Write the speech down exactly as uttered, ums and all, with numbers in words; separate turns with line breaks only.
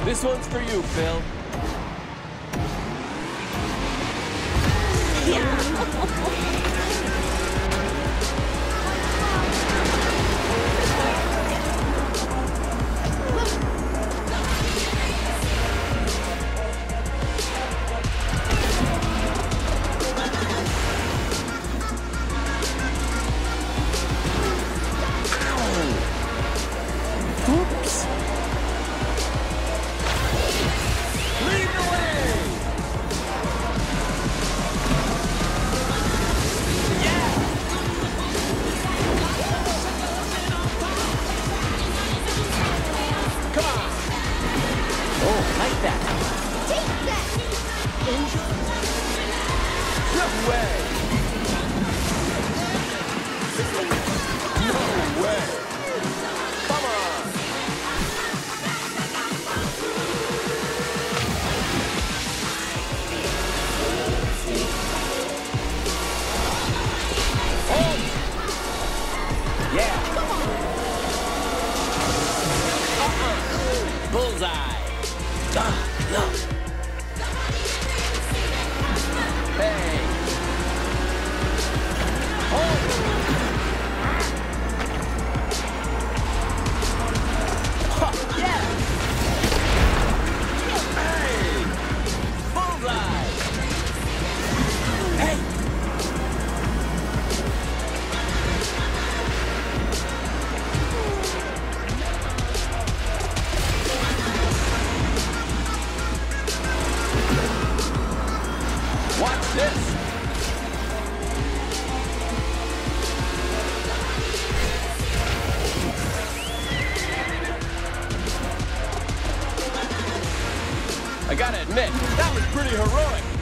This one's for you, Phil.
Oops.
Lead the way! Yeah! Come on!
Oh, like that.
Take that!
No way! No way! Come on! Yeah! Uh-uh! Bullseye! Ah, no! Hey! Oh! Ha, yeah! Hey! Bullseye! Hey! Watch this! I gotta admit, that was pretty heroic.